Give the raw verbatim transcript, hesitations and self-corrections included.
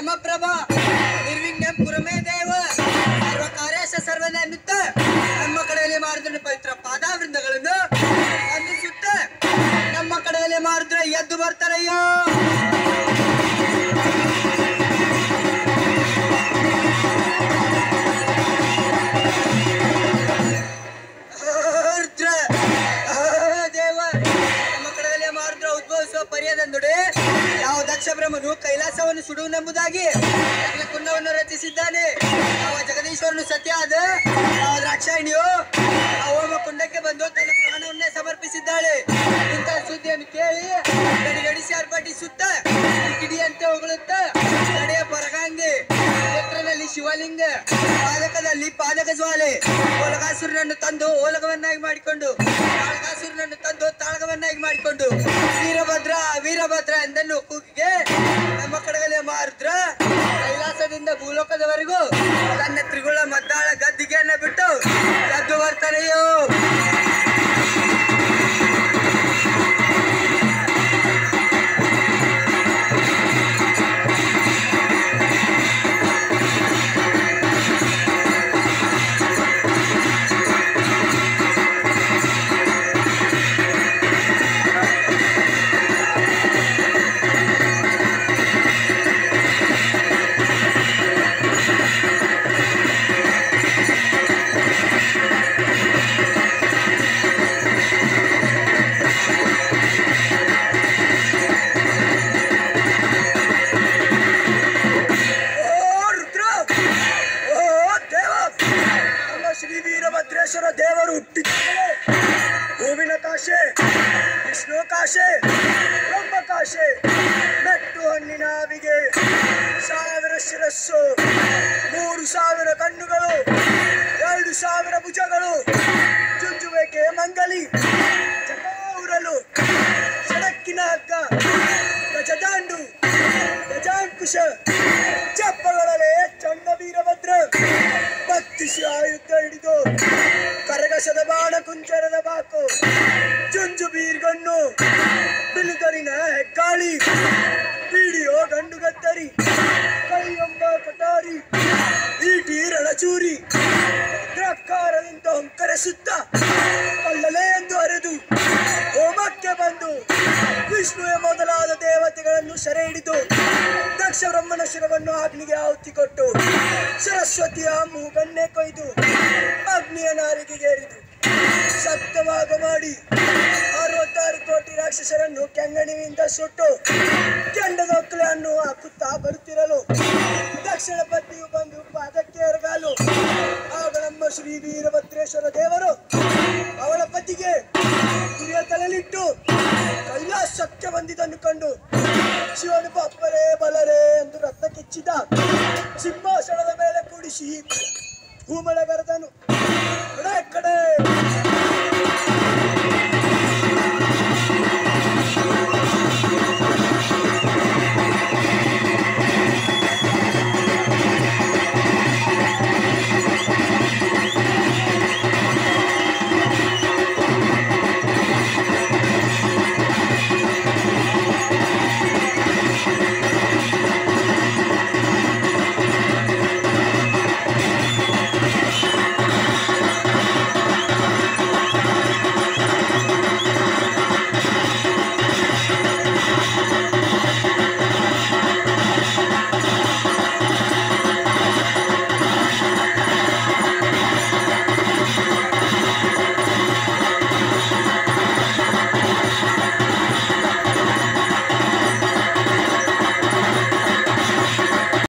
ಯಮಪ್ರಭ ನಿರ್ವಿಘ್ನಂ ಕುರುಮೇ ದೇವ ಸರ್ವ ಕಾರ್ಯಶ ಸರ್ವನೇ ಅನ್ನುತ್ತ ನಮ್ಮ ಕಡೆಯಲ್ಲಿ ಮಾಡಿದ್ರೆ ಪವಿತ್ರ ಪಾದಾವೃಂದಗಳನ್ನು ಅಂದಿಸುತ್ತ ನಮ್ಮ ಕಡೆಯಲ್ಲಿ ಮಾಡಿದ್ರೆ ಎದ್ದು ಬರ್ತಾರಯ್ಯೋ. ಯಾವ ದಕ್ಷ ಬ್ರಹ್ಮನು ಕೈಲಾಸವನ್ನು ಸುಡುವನೆಂಬುದಾಗಿ ಕುಂಡವನ್ನು ರಚಿಸಿದ್ದಾನೆ. ಯಾವ ಜಗದೀಶ್ವರನು ಸತ್ಯ ಆದ ಯಾವ ದ್ರಾಕ್ಷಾಯಣಿಯು ಹೋಮ ಕುಂಡಕ್ಕೆ ಬಂದು ತನ್ನ ಪ್ರಾಣವನ್ನೇ ಸಮರ್ಪಿಸಿದ್ದಾಳೆ. ಇಂತಹ ಸುದ್ದಿಯನ್ನು ಕೇಳಿ ಗಡಿಗಡಿಸಿ ಆರ್ಭಟಿಸುತ್ತ ಕಿಡಿಯಂತೆ ಹೊಗಳುತ್ತ ನಡೆಯ ಪರಗಾಂಗಿ ನೇತ್ರನಲ್ಲಿ ಶಿವಲಿಂಗ ಪಾದಕದಲ್ಲಿ ಪಾದಕ ಜ್ವಾಲೆ ಓಲಗಾಸುರನನ್ನು ತಂದು ಓಲಗವನ್ನಾಗಿ ಮಾಡಿಕೊಂಡು ತಾಳಗಾಸುರನನ್ನು ತಂದು ತಾಳಗವನ್ನಾಗಿ ಮಾಡಿಕೊಂಡು ವೀರಭದ್ರ ವೀರಭದ್ರ ಎಂದನ್ನು ಕೂಗಿಗೆ ನಮ್ಮ ಕಡೆಗಲೆ ಮಾರುದ್ರ ಕೈಲಾಸದಿಂದ ಭೂಲೋಕದವರೆಗೂ ತನ್ನ ತ್ರಿಗುಳ ಮದ್ದಾಳ ಗದ್ದಿಗೆಯನ್ನ ಬಿಟ್ಟು ಗದ್ದು ಬರ್ತಾನೆಯೋ. ದೇವರು ಹುಟ್ಟಿದ್ದಾರೆ. ಹೂವಿನ ಕಾಶೆ, ವಿಷ್ಣು ಕಾಶೆ, ಬ್ರಹ್ಮ ಕಾಶೆ, ಮೆಟ್ಟು ಹಣ್ಣಿನ ಆವಿಗೆ ಸಾವಿರ ಶಿರಸ್ಸು, ಮೂರು ಸಾವಿರ ಕಣ್ಣುಗಳು, ಎರಡು ಸಾವಿರ ಭುಜಗಳು, ಚುಂಚುವಿಕೆ ಮಂಗಲಿ, ಚಕಾವುರಲು, ಸಡಕ್ಕಿನ ಹಗ್ಗ, ಗಜದಾಂಡು, ಗಜಾಂಕುಶ, ಚಪ್ಪಗಳಲೆ ಚಂಡ ವೀರಭದ್ರ ಬತ್ತಿಸಿ ಆಯುಧ ಹಿಡಿದು ಕರಗಸದ ಬಾಣ ಕುಂಚರದ ಬಾಕು, ಚುಂಜು ಬೀರ್ಗಣ್ಣು, ಬಿಳುಗರಿನ ಹೆಗ್ಗಾಳಿ, ಪಿಡಿಯೋ ಗಂಡು ಗದ್ದರಿ, ಕೈಯೊಂಬ ಕಟಾರಿ, ಈಟಿ ರಣಚೂರಿ, ದ್ರಕ್ಕಾರದಿಂದ ಹೊಂಕರೆಸುತ್ತ ಕಲ್ಲಲೆ ಎಂದು ಅರೆದು ಹೋಮಕ್ಕೆ ಬಂದು ವಿಷ್ಣುವೆ ಮೊದಲಾದ ದೇವತೆಗಳನ್ನು ಸೆರೆ ಹಿಡಿದು ದಕ್ಷ ಬ್ರಹ್ಮನ ಶಿರವನ್ನು ಅಗ್ನಿಗೆ ಆಹುತಿ ಕೊಟ್ಟು ಸರಸ್ವತಿಯ ಮೂಗನ್ನೇ ಕೊಯ್ದು ಅಗ್ನಿಯ ನಾಲಿಗೆಗೇರಿದು ಸಪ್ತಭಾಗ ಮಾಡಿ ಅರವತ್ತಾರು ಕೋಟಿ ರಾಕ್ಷಸರನ್ನು ಕೆಂಗಣಿಯಿಂದ ಸುಟ್ಟು ಕೆಂಡದೊಕ್ಕಲೆಯನ್ನು ಹಾಕುತ್ತಾ ಬರುತ್ತಿರಲು ದಕ್ಷಿಣ ಪತಿಯು ಬಂದು ಪಾದಕ್ಕೆ ಎರಗಾಲು. ಆಗ ನಮ್ಮ ಶ್ರೀ ವೀರಭದ್ರೇಶ್ವರ ದೇವರು ಅವಳ ಪತಿಗೆ ಗುರಿಯ ತಲೆಲಿಟ್ಟು ಕೈಲಾಸಕ್ಕೆ ಬಂದಿದ್ದನ್ನು ಕಂಡು ಶಿವನು ಬಪ್ಪರೇ ಬಲರೇ ಎಂದು ರಕ್ತ ಕಿಚ್ಚಿದ ಸಿಂಹಾಸನದ ಮೇಲೆ ಕೂಡಿಸಿ ಹೂಮಳೆಗರೆದನು. ಕಡೆ ಕಡೆ